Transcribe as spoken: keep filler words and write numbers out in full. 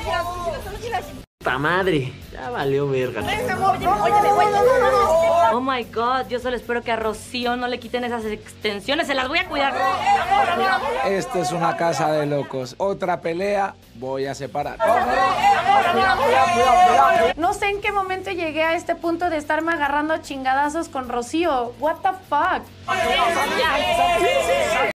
¡Puta madre! Ya valió verga. Oh my God, yo solo espero que a Rocío no le quiten esas extensiones, se las voy a cuidar. Esta es una casa de locos. Otra pelea, voy a separar. No sé en qué momento llegué a este punto de estarme agarrando a chingadazos con Rocío. What the fuck?